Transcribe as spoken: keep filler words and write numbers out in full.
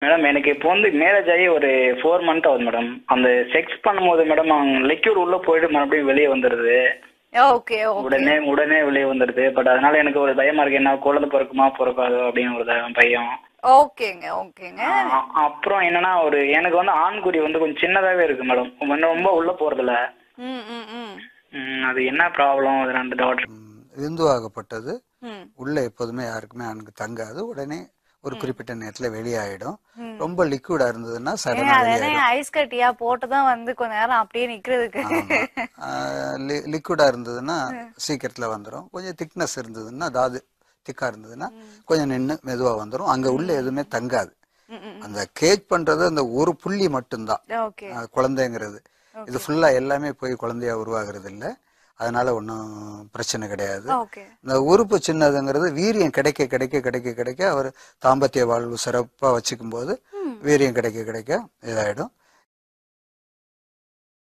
Madam எனக்கு இப்போ வந்து மேரேஜ் ஆகி ஒரு ஃபோர் மந்த் ஆகுது மேடம். அந்த செக்ஸ் பண்ணும்போது மேடம் லிக்யூட் உள்ள போயிட்டு மறுபடியும் வெளியே வந்துடுது. ஓகே உடனே உடனே வெளியே வந்துடுது. பட் அதனால எனக்கு ஒரு பயமா இருக்கு, என்ன குழந்தை பிறக்குமா பிறக்காதோ அப்படின்னு ஒரு த- பையன். ஓகேங்க ஓகேங்க. அ- அப்புறம் என்னன்னா ஒரு எனக்கு வந்து ஆண்குறி வந்து கொஞ்சம் சின்னதாவே இருக்கு மேடம், ரொம்ப உள்ள போறதில்ல. ம் ம் ம் ம், அது என்ன ப்ராப்ளம் அது ரெண்டு டாக்டர்? விந்துவாகப்பட்டது ம் உள்ள எப்போதுமே யாருக்குமே ஆணுக்கு தங்காது, உடனே ஒரு குறிப்பிட்ட நேரத்துல வெளியாயிடும். ம். ரொம்ப லிக்விடா இருந்ததுன்னா ஏங்க சடனா அது என்ன வெளியாயிடும். ஐஸ் கட்டியா போட்டுதான் வந்து கொஞ்ச நேரம் அப்படியே நிக்கிறதுக்கு? ஆமா, லிக்விடா இருந்ததுன்னா சீக்கிரத்துல வந்துடும். கொஞ்சம் திக்னஸ் இருந்ததுன்னா, அதாவது திக்கா இருந்ததுன்னா கொஞ்சம் நின்று மெதுவா வந்துடும். அங்க உள்ள எதுவுமே தங்காது. ம், ம், ம். அந்த கேஜ் பண்றது அந்த ஒரு புள்ளி மட்டும்தான் ஓகே அஹ், குழந்தைங்கிறது. இது ஃபுல்லா எல்லாமே போய் குழந்தையா உருவாகிறது இல்லை. அதனால ஒன்றும் பிரச்சனை கிடையாது. ஓகே இந்த உறுப்பு சின்னதுங்கிறது வீரியம் கிடைக்க கிடைக்க கிடைக்க கிடைக்க அவர் தாம்பத்திய வாழ்வு சிறப்பாக வச்சுக்கும் போது வீரியம் கிடைக்க கிடைக்க இதாயிடும்.